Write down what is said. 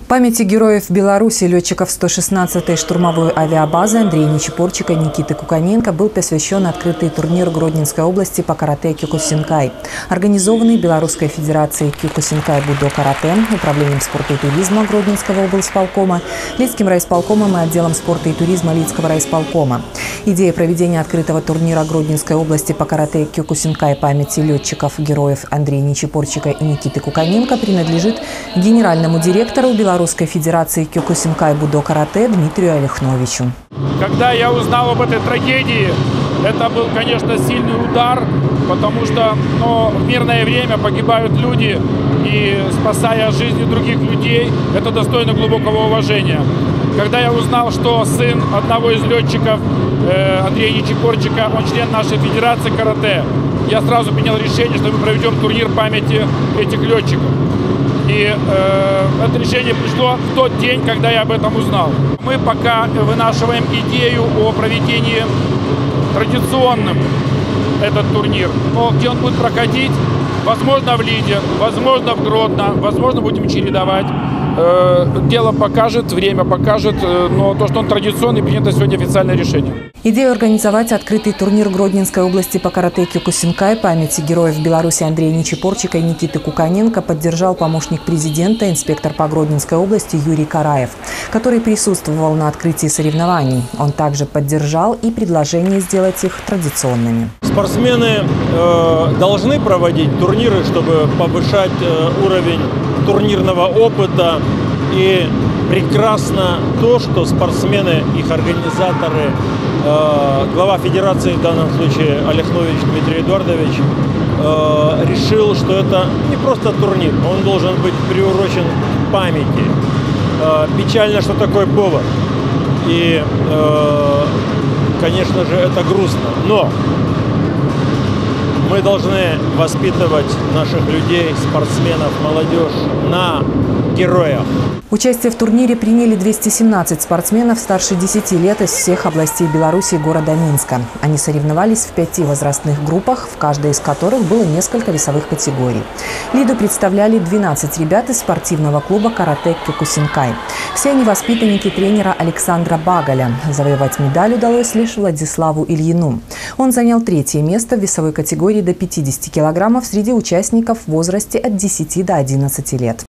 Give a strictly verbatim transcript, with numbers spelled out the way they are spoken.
Памяти героев Беларуси, летчиков сто шестнадцатой штурмовой авиабазы Андрея Нечипорчика и Никиты Куканенко был посвящен открытый турнир Гродненской области по карате Кёкусинкай, организованный Белорусской федерацией Кёкусинкай Будо-карате, Управлением спорта и туризма Гродненского облсполкома, Лидским райисполкомом и отделом спорта и туризма Лидского райисполкома. Идея проведения открытого турнира Гродненской области по карате Кёкусинкай памяти летчиков героев Андрея Нечипорчика и Никиты Куканенко принадлежит генеральному директору Белорусской федерации Кёкусинкай Будо-карате Дмитрию Олехновичу. Когда я узнал об этой трагедии, это был, конечно, сильный удар, потому что ну, в мирное время погибают люди, и спасая жизни других людей, это достойно глубокого уважения. Когда я узнал, что сын одного из летчиков, э, Андрея Нечипорчика, он член нашей федерации карате, я сразу принял решение, что мы проведем турнир памяти этих летчиков. И э, это решение пришло в тот день, когда я об этом узнал. Мы пока вынашиваем идею о проведении традиционным этот турнир. Но где он будет проходить? Возможно, в Лиде, возможно, в Гродно, возможно, будем чередовать. Э, дело покажет, время покажет, э, но то, что он традиционный, принято сегодня официальное решение. Идею организовать открытый турнир Гродненской области по карате Кёкусинкай памяти героев Беларуси Андрея Нечипорчика и Никиты Куканенко поддержал помощник президента, инспектор по Гродненской области Юрий Караев, который присутствовал на открытии соревнований. Он также поддержал и предложение сделать их традиционными. Спортсмены э, должны проводить турниры, чтобы повышать э, уровень турнирного опыта. И прекрасно то, что спортсмены, их организаторы, э, глава федерации, в данном случае Олехнович Дмитрий Эдуардович, э, решил, что это не просто турнир, он должен быть приурочен к памяти. Э, печально, что такой повод. И, э, конечно же, это грустно. Но мы должны воспитывать наших людей, спортсменов, молодежь на героях. Участие в турнире приняли двести семнадцать спортсменов старше десяти лет из всех областей Беларуси и города Минска. Они соревновались в пяти возрастных группах, в каждой из которых было несколько весовых категорий. Лиду представляли двенадцать ребят из спортивного клуба карате Кёкусинкай. Все они воспитанники тренера Александра Багаля. Завоевать медаль удалось лишь Владиславу Ильину. Он занял третье место в весовой категории до пятидесяти килограммов среди участников в возрасте от десяти до одиннадцати лет.